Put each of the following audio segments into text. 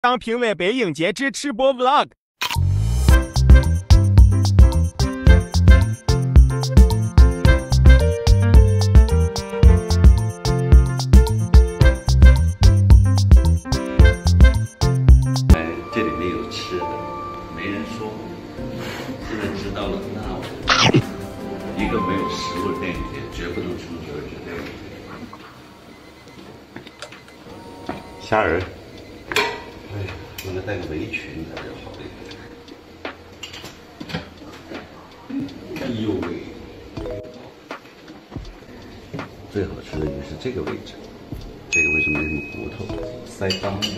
当评委北影节之吃播 vlog。 这里面有吃的，没人说，现在知道了，那我一个没有食物的电影节绝不能称之为是电影节。虾仁，哎呀，应该带个围裙才比较好一点。哎呦喂，最好吃的应该是这个位置，这个位置没什么骨头，腮帮子。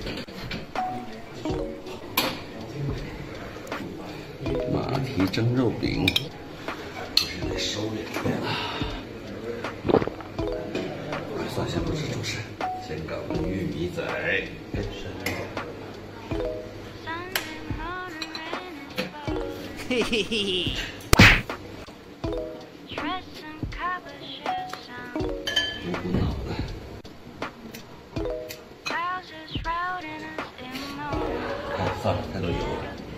马蹄蒸肉饼，不是得收敛点啊！算先不吃主食，先搞个玉米仔跟参。 嘿嘿嘿。 补补脑子。哎，算了，太多油了。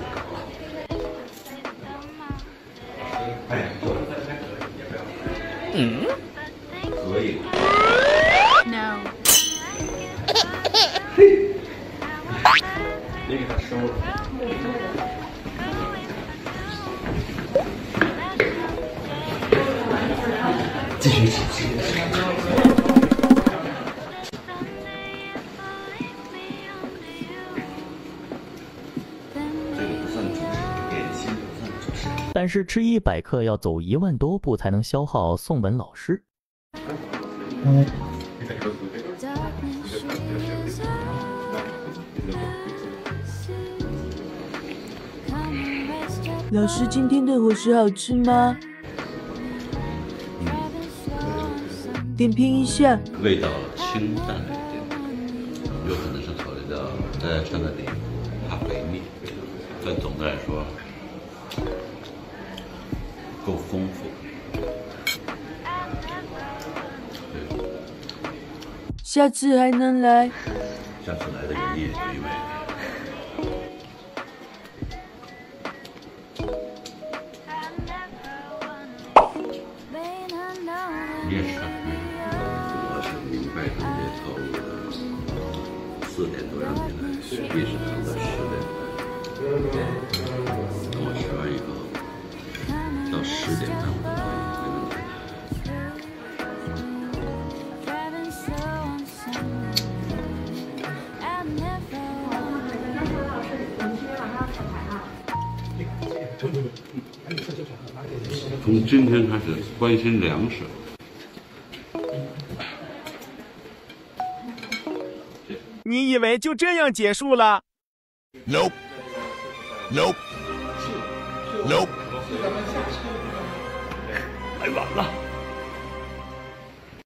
嗯，可以。No。嘿，别给他收了。继续吃，继续吃。这个不算主食，点心不算主食。 但是吃100克要走1万多步才能消耗宋文老师。 老师，今天的伙食好吃吗？点评一下。 味道清淡了一点，有可能是考虑到大家穿的里怕肥腻，但总的来说够丰富。对， 下次还能来。 下次来的原因也就因为你也是，我是明白他们这套路的。4点多让你来，一直躺到10点。等我吃完以后，到10点半我都没问题。从今天开始关心粮食。 你以为就这样结束了 ？Nope. Nope. Nope. 太晚了。